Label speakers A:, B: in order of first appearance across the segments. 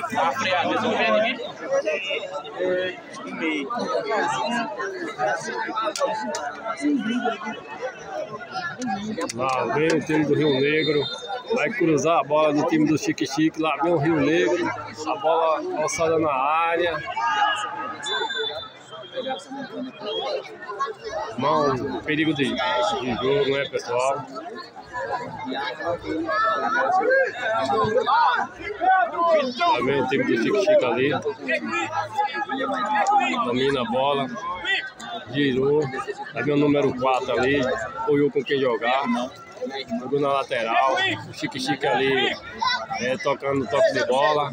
A: A freada, não vê ninguém?
B: Lá vem o time do Rio Negro. Vai cruzar a bola do time do Chique Chique. Lá vem o Rio Negro. A bola alçada na área. Não, perigo de jogo, né, pessoal? Lá vem o time do Chique Chique ali. Domina a bola. Girou. Lá vem o número 4 ali. Apoiou com quem jogar. Jogou na lateral. O Chique Chique ali tocando toque de bola.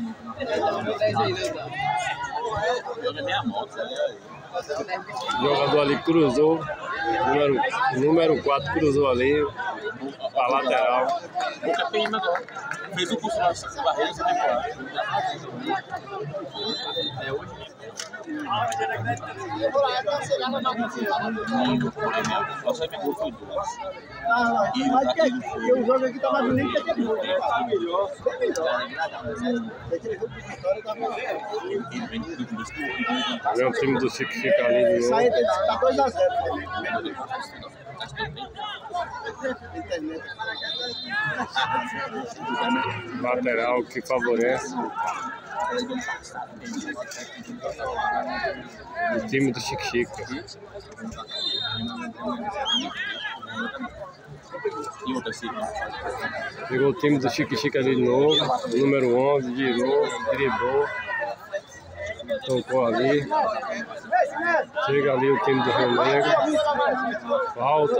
B: O jogador ali cruzou. Número 4 cruzou ali. A lateral.
A: Fez o curso lá de barreira essa temporada. É hoje.
C: E o jogo aqui tá mais bonito que aquele jogo. Tá melhor.
B: É o time do Chique Chique ali de novo.
C: Isso aí tá 2-0.
B: Lateral que favorece o time do Chique Chique. Pegou o time do Chique Chique ali de novo. O número 11 girou, driblou, tocou ali. Chega ali o time do Rio Negro. Falta.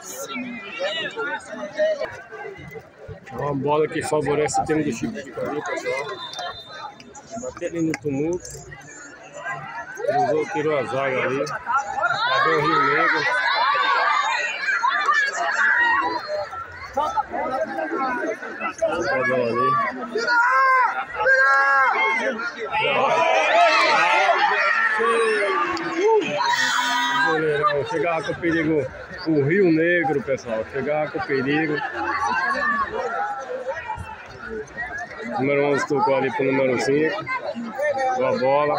B: Uma bola que favorece o time do Chique Chique ali, pessoal. Bateu ali no tumulto. Cruzou, tirou a zaga ali. Lá vem o Rio Negro. Outra bola ali. Goleirão, chegava com perigo o Rio Negro, pessoal. Chegava com perigo. O número 11 tocou ali pro número 5. Boa bola.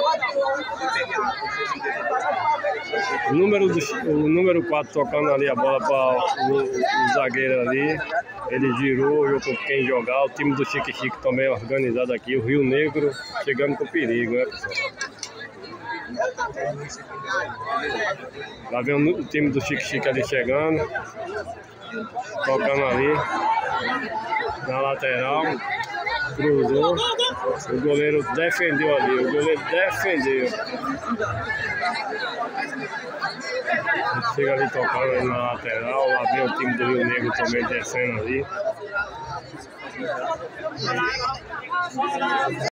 B: O número 4 tocando ali a bola para o zagueiro ali. Ele girou, eu com quem jogar. O time do Chique Chique também organizado aqui. O Rio Negro chegando com perigo, né, pessoal? Lá vem o time do Chique Chique ali chegando. Tocando ali. Na lateral. Cruzou. O goleiro defendeu ali. O goleiro defendeu. Chega ali tocando ali na lateral. Lá vem o time do Rio Negro também descendo ali.